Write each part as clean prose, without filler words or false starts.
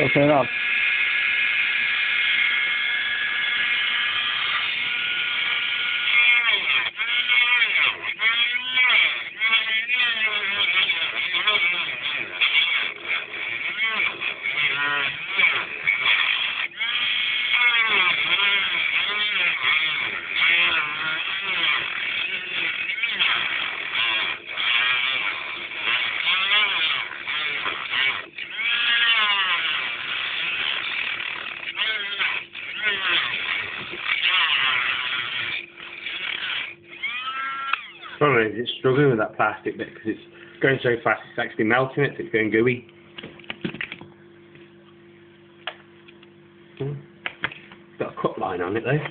I'll turn it on. Problem is, it's struggling with that plastic bit because it's going so fast. It's actually melting it. So it's going gooey. Got a cut line on it though.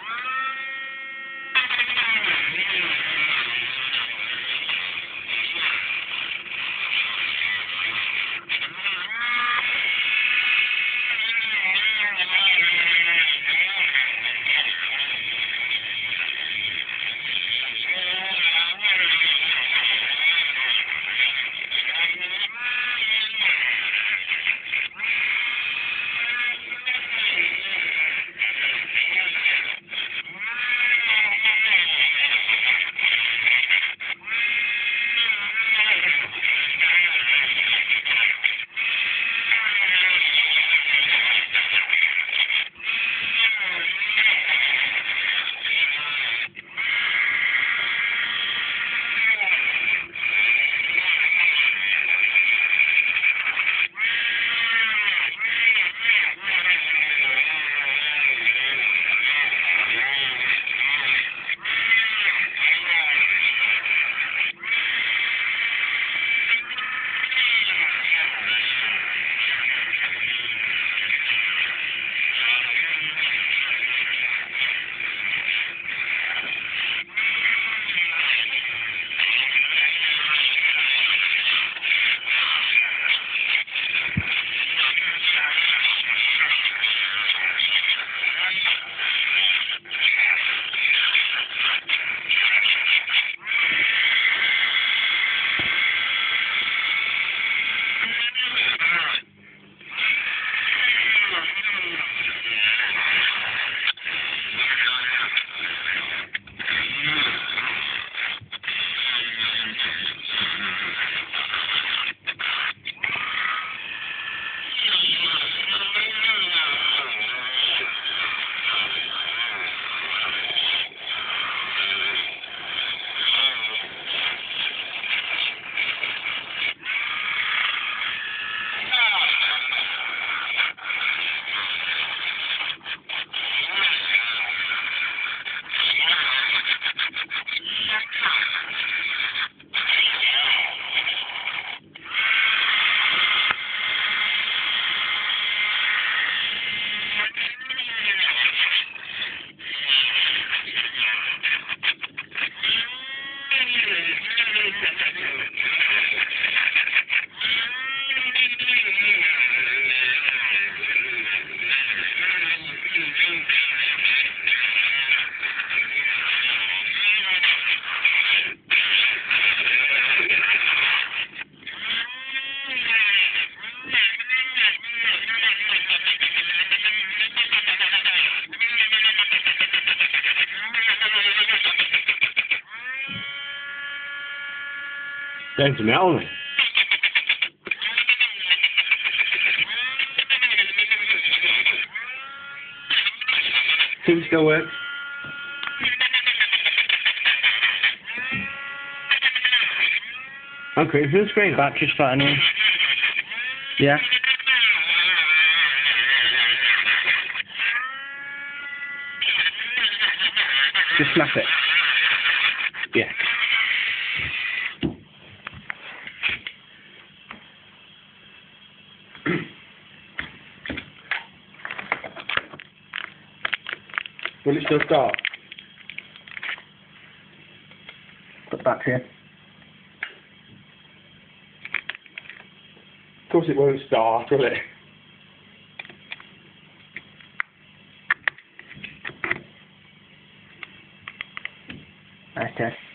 Going to melt on it. Seems to still work. I'm creating for the screen. Battery's fine here. Yeah. Just snap it. Yeah. Will it still start? Put battery in. Of course it won't start, will it? Okay.